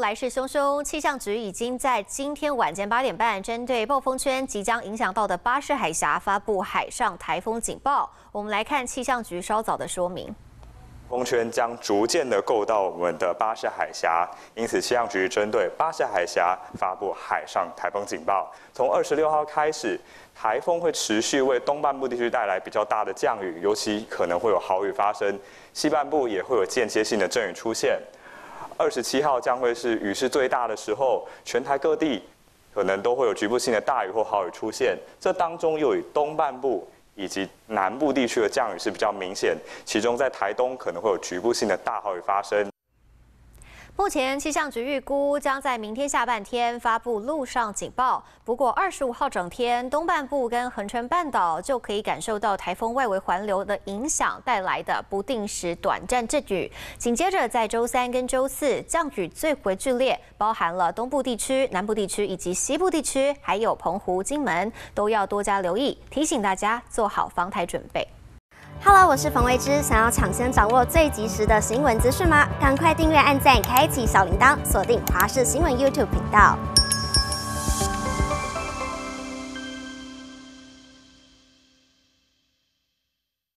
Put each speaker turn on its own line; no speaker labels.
来势汹汹，气象局已经在今天晚间8点半，针对暴风圈即将影响到的巴士海峡发布海上台风警报。我们来看气象局稍早的说明。
风圈将逐渐的够到我们的巴士海峡，因此气象局针对巴士海峡发布海上台风警报。从26号开始，台风会持续为东半部地区带来比较大的降雨，尤其可能会有豪雨发生，西半部也会有间歇性的阵雨出现。27号将会是雨势最大的时候，全台各地可能都会有局部性的大雨或豪雨出现，这当中又以东半部 以及南部地区的降雨是比较明显，其中在台东可能会有局部性的大豪雨发生。
目前气象局预估将在明天下半天发布陆上警报，不过25号整天东半部跟恒春半岛就可以感受到台风外围环流的影响带来的不定时短暂阵雨。紧接着在周3跟周4降雨最为剧烈，包含了东部地区、南部地区以及西部地区，还有澎湖、金门，都要多加留意，提醒大家做好防台准备。
Hello， 我是冯维之。想要抢先掌握最及时的新闻资讯吗？赶快订阅、按赞、开启小铃铛，锁定华视新闻 YouTube 频道。